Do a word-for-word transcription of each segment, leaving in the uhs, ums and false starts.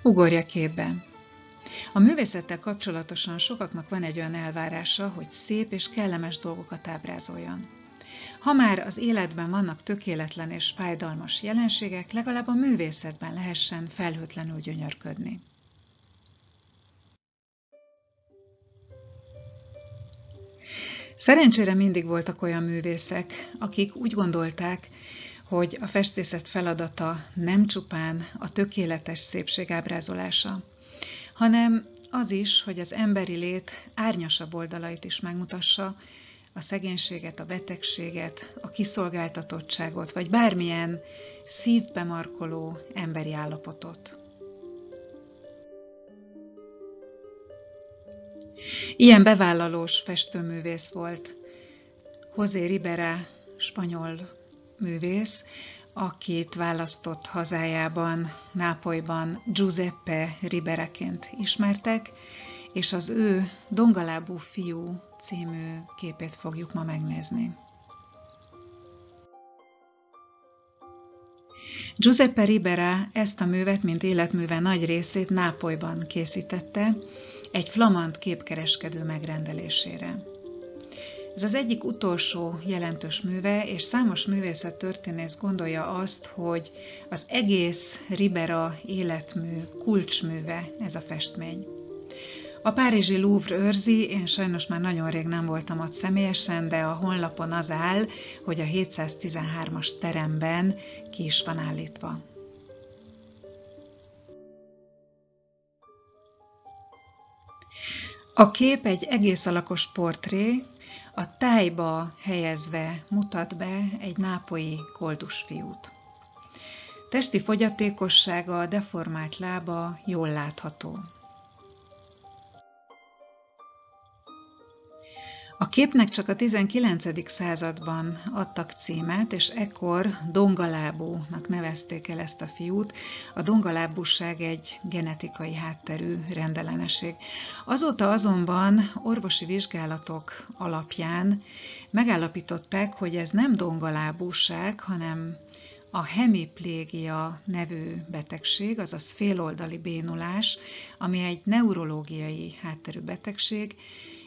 Ugorja képbe. A művészettel kapcsolatosan sokaknak van egy olyan elvárása, hogy szép és kellemes dolgokat ábrázoljon. Ha már az életben vannak tökéletlen és fájdalmas jelenségek, legalább a művészetben lehessen felhőtlenül gyönyörködni. Szerencsére mindig voltak olyan művészek, akik úgy gondolták, hogy a festészet feladata nem csupán a tökéletes szépség ábrázolása, hanem az is, hogy az emberi lét árnyasabb oldalait is megmutassa, a szegénységet, a betegséget, a kiszolgáltatottságot, vagy bármilyen szívbe markoló emberi állapotot. Ilyen bevállalós festőművész volt José Ribera, spanyol művész, akit választott hazájában, Nápolyban Giuseppe Riberaként ismertek, és az ő Dongalábú fiú című képét fogjuk ma megnézni. Giuseppe Ribera ezt a művet, mint életműve nagy részét Nápolyban készítette, egy flamand képkereskedő megrendelésére. Ez az egyik utolsó jelentős műve, és számos művészettörténész gondolja azt, hogy az egész Ribera életmű kulcsműve ez a festmény. A párizsi Louvre őrzi, én sajnos már nagyon rég nem voltam ott személyesen, de a honlapon az áll, hogy a hétszáztizenhármas teremben ki is van állítva. A kép egy egész alakos portré, a tájba helyezve mutat be egy nápolyi koldusfiút. Testi fogyatékossága, deformált lába jól látható. A képnek csak a tizenkilencedik században adtak címet, és ekkor dongalábúnak nevezték el ezt a fiút. A dongalábúság egy genetikai hátterű rendellenesség. Azóta azonban orvosi vizsgálatok alapján megállapították, hogy ez nem dongalábúság, hanem a hemiplégia nevű betegség, azaz féloldali bénulás, ami egy neurológiai hátterű betegség,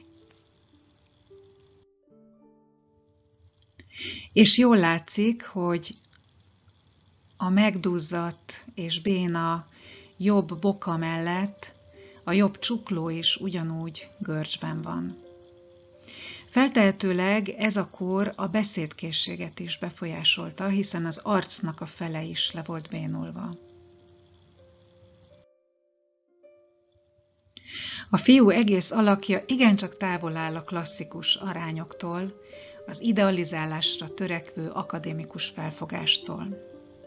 és jól látszik, hogy a megduzzadt és béna jobb boka mellett a jobb csukló is ugyanúgy görcsben van. Feltehetőleg ez a kór a beszédkészséget is befolyásolta, hiszen az arcnak a fele is le volt bénulva. A fiú egész alakja igencsak távol áll a klasszikus arányoktól, az idealizálásra törekvő akadémikus felfogástól.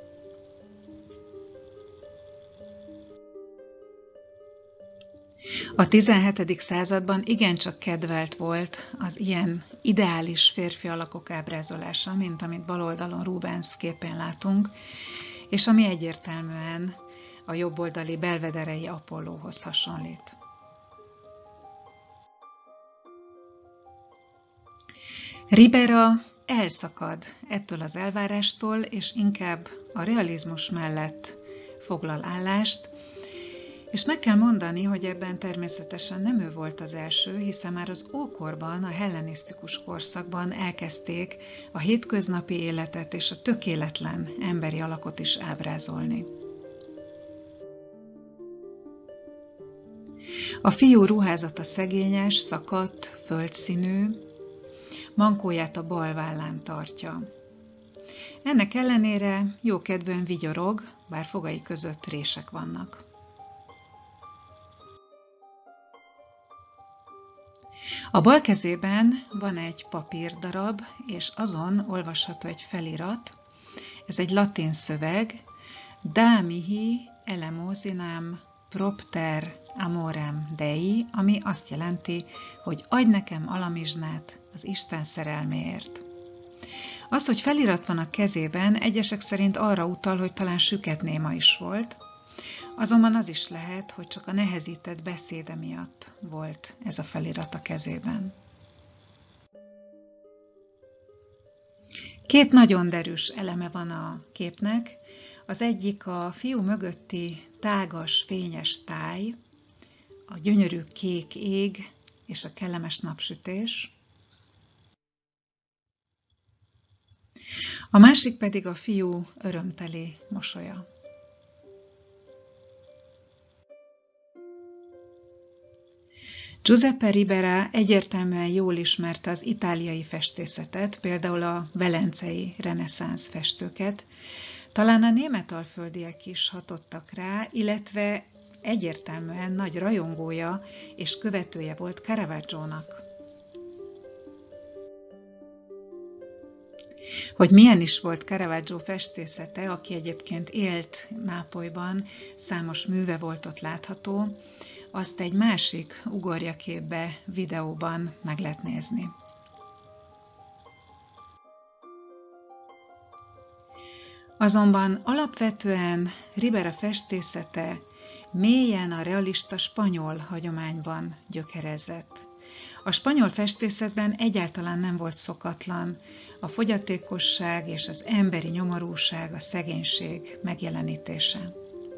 A tizenhetedik században igencsak kedvelt volt az ilyen ideális férfi alakok ábrázolása, mint amit bal oldalon Rubens képén látunk, és ami egyértelműen a jobboldali belvederei Apollóhoz hasonlít. Ribera elszakad ettől az elvárástól, és inkább a realizmus mellett foglal állást, és meg kell mondani, hogy ebben természetesen nem ő volt az első, hiszen már az ókorban, a hellenisztikus korszakban elkezdték a hétköznapi életet és a tökéletlen emberi alakot is ábrázolni. A fiú ruházata szegényes, szakadt, földszínű, mankóját a bal vállán tartja. Ennek ellenére jókedvűen vigyorog, bár fogai között rések vannak. A bal kezében van egy papírdarab, és azon olvasható egy felirat. Ez egy latin szöveg, Da mihi elemosinam propter amorem Dei, ami azt jelenti, hogy adj nekem alamizsnát az Isten szerelméért. Az, hogy felirat van a kezében, egyesek szerint arra utal, hogy talán süketnéma is volt, azonban az is lehet, hogy csak a nehezített beszéde miatt volt ez a felirat a kezében. Két nagyon derűs eleme van a képnek. Az egyik a fiú mögötti tágas, fényes táj, a gyönyörű kék ég és a kellemes napsütés. A másik pedig a fiú örömteli mosolya. Giuseppe Ribera egyértelműen jól ismerte az itáliai festészetet, például a velencei reneszánsz festőket. Talán a németalföldiek is hatottak rá, illetve egyértelműen nagy rajongója és követője volt Caravaggio-nak. Hogy milyen is volt Caravaggio festészete, aki egyébként élt Nápolyban, számos műve volt ott látható, azt egy másik ugorja képbe videóban meg lehet nézni. Azonban alapvetően Ribera festészete mélyen a realista spanyol hagyományban gyökerezett. A spanyol festészetben egyáltalán nem volt szokatlan a fogyatékosság és az emberi nyomorúság, a szegénység megjelenítése.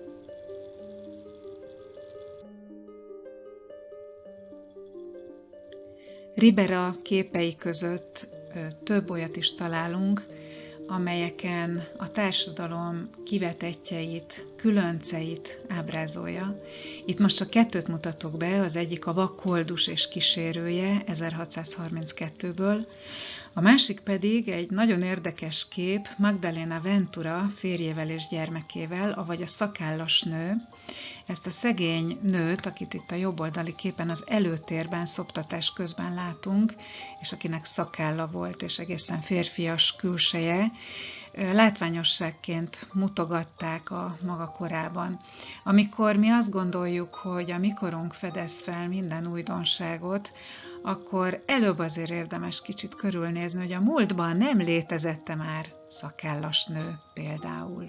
Ribera képei között több olyat is találunk, amelyeken a társadalom kivetettjeit, különceit ábrázolja. Itt most csak kettőt mutatok be, az egyik a vakkoldus és kísérője ezerhatszázharminckettőből, a másik pedig egy nagyon érdekes kép Magdalena Ventura férjével és gyermekével, avagy a szakállas nő. Ezt a szegény nőt, akit itt a jobboldali képen az előtérben szoptatás közben látunk, és akinek szakálla volt, és egészen férfias külseje, látványosságként mutogatták a maga korában. Amikor mi azt gondoljuk, hogy a mikorunk fedez fel minden újdonságot, akkor előbb azért érdemes kicsit körülnézni, hogy a múltban nem létezette már szakállas nő például.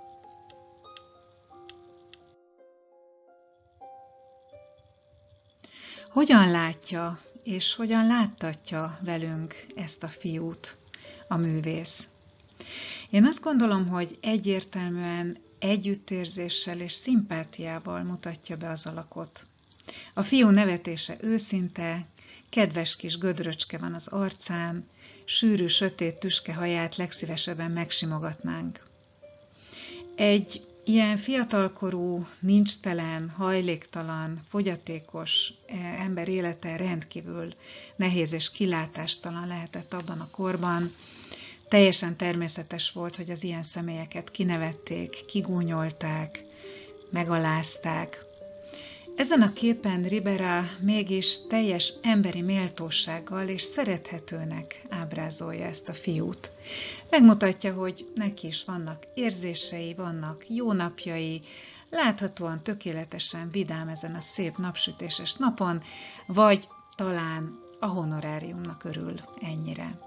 Hogyan látja és hogyan láttatja velünk ezt a fiút a művész? Én azt gondolom, hogy egyértelműen együttérzéssel és szimpátiával mutatja be az alakot. A fiú nevetése őszinte, kedves kis gödröcske van az arcán, sűrű, sötét tüske haját legszívesebben megsimogatnánk. Egy ilyen fiatalkorú, nincstelen, hajléktalan, fogyatékos ember élete rendkívül nehéz és kilátástalan lehetett abban a korban. Teljesen természetes volt, hogy az ilyen személyeket kinevették, kigúnyolták, megalázták. Ezen a képen Ribera mégis teljes emberi méltósággal és szerethetőnek ábrázolja ezt a fiút. Megmutatja, hogy neki is vannak érzései, vannak jó napjai, láthatóan tökéletesen vidám ezen a szép napsütéses napon, vagy talán a honoráriumnak örül ennyire.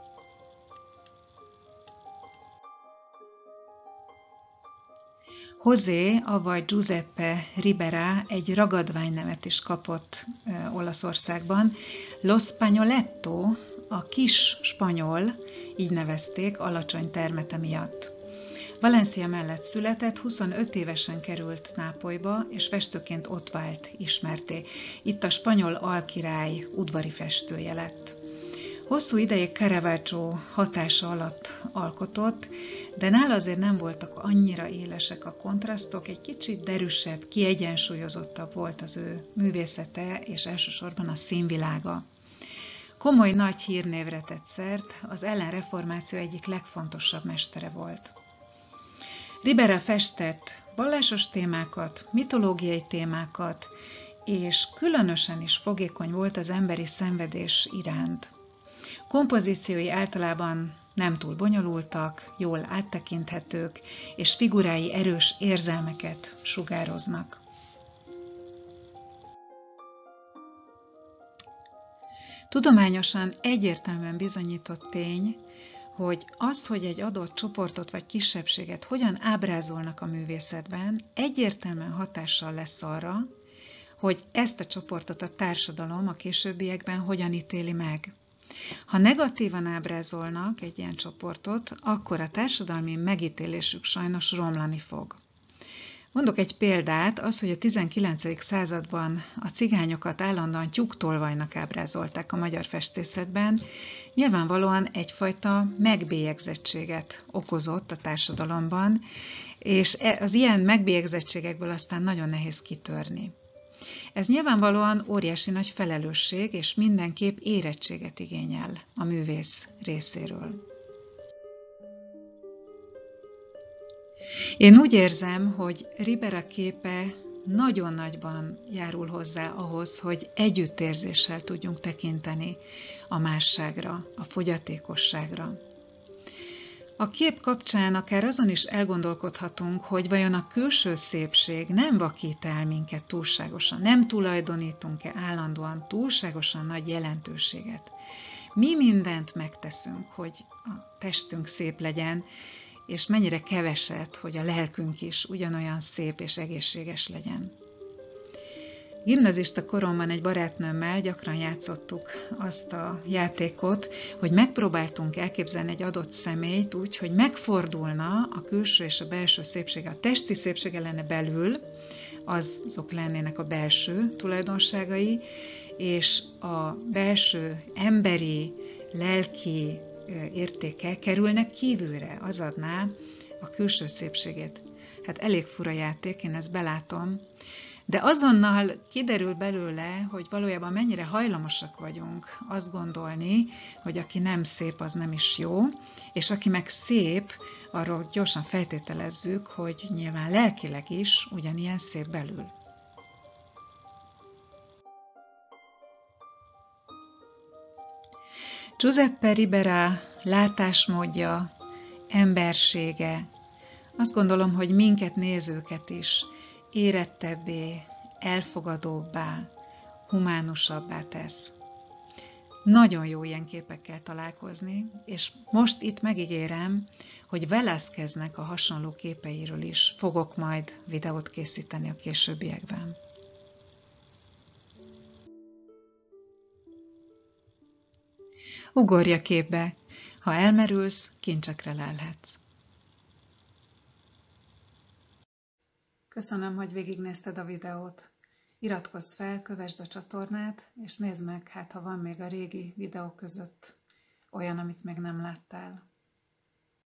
José, avagy Giuseppe Ribera egy ragadványnevet is kapott e, Olaszországban. Lo Spagnoletto, a kis spanyol, így nevezték alacsony termete miatt. Valencia mellett született, huszonöt évesen került Nápolyba, és festőként ott vált ismertté. Itt a spanyol alkirály udvari festője lett. Hosszú ideig Caravaggio hatása alatt alkotott, de nála azért nem voltak annyira élesek a kontrasztok, egy kicsit derűsebb, kiegyensúlyozottabb volt az ő művészete, és elsősorban a színvilága. Komoly nagy hírnévre tett szert, az ellenreformáció egyik legfontosabb mestere volt. Ribera festett vallásos témákat, mitológiai témákat, és különösen is fogékony volt az emberi szenvedés iránt. Kompozíciói általában nem túl bonyolultak, jól áttekinthetők, és figurái erős érzelmeket sugároznak. Tudományosan egyértelműen bizonyított tény, hogy az, hogy egy adott csoportot vagy kisebbséget hogyan ábrázolnak a művészetben, egyértelműen hatással lesz arra, hogy ezt a csoportot a társadalom a későbbiekben hogyan ítéli meg. Ha negatívan ábrázolnak egy ilyen csoportot, akkor a társadalmi megítélésük sajnos romlani fog. Mondok egy példát, az, hogy a tizenkilencedik században a cigányokat állandóan tyúktolvajnak ábrázolták a magyar festészetben, nyilvánvalóan egyfajta megbélyegzettséget okozott a társadalomban, és az ilyen megbélyegzettségekből aztán nagyon nehéz kitörni. Ez nyilvánvalóan óriási nagy felelősség, és mindenképp érettséget igényel a művész részéről. Én úgy érzem, hogy Ribera képe nagyon nagyban járul hozzá ahhoz, hogy együttérzéssel tudjunk tekinteni a másságra, a fogyatékosságra. A kép kapcsán akár azon is elgondolkodhatunk, hogy vajon a külső szépség nem vakít el minket túlságosan, nem tulajdonítunk-e állandóan túlságosan nagy jelentőséget. Mi mindent megteszünk, hogy a testünk szép legyen, és mennyire keveset, hogy a lelkünk is ugyanolyan szép és egészséges legyen. Gimnazista koromban egy barátnőmmel gyakran játszottuk azt a játékot, hogy megpróbáltunk elképzelni egy adott személyt úgy, hogy megfordulna a külső és a belső szépsége. A testi szépsége lenne belül, azok lennének a belső tulajdonságai, és a belső emberi, lelki értéke kerülnek kívülre, az adná a külső szépségét. Hát elég fura játék, én ezt belátom, de azonnal kiderül belőle, hogy valójában mennyire hajlamosak vagyunk azt gondolni, hogy aki nem szép, az nem is jó, és aki meg szép, arról gyorsan feltételezzük, hogy nyilván lelkileg is ugyanilyen szép belül. Giuseppe Ribera látásmódja, embersége, azt gondolom, hogy minket nézőket is érettebbé, elfogadóbbá, humánusabbá tesz. Nagyon jó ilyen képekkel találkozni, és most itt megígérem, hogy Velázqueznek a hasonló képeiről is fogok majd videót készíteni a későbbiekben. Ugorj a képbe, ha elmerülsz, kincsekre lelhetsz. Köszönöm, hogy végignézted a videót. Iratkozz fel, kövesd a csatornát, és nézd meg, hát ha van még a régi videók között olyan, amit még nem láttál.